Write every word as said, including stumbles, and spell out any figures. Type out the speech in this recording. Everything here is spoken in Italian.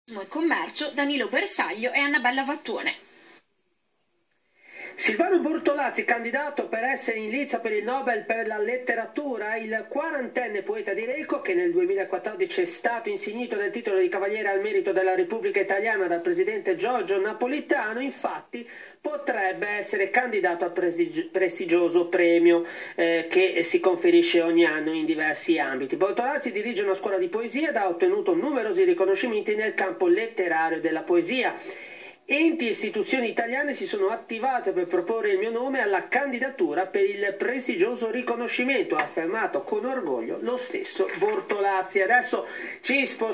e commercio Danilo Bersaglio e Annabella Vattuone. Silvano Bortolazzi, candidato per essere in lizza per il Nobel per la letteratura, il quarantenne poeta di Recco, che nel duemilaquattordici è stato insignito del titolo di Cavaliere al Merito della Repubblica Italiana dal presidente Giorgio Napolitano, infatti potrebbe essere candidato al prestigioso premio eh, che si conferisce ogni anno in diversi ambiti. Bortolazzi dirige una scuola di poesia ed ha ottenuto numerosi riconoscimenti nel campo letterario della poesia. Enti e istituzioni italiane si sono attivate per proporre il mio nome alla candidatura per il prestigioso riconoscimento, ha affermato con orgoglio lo stesso Bortolazzi. Adesso ci spostiamo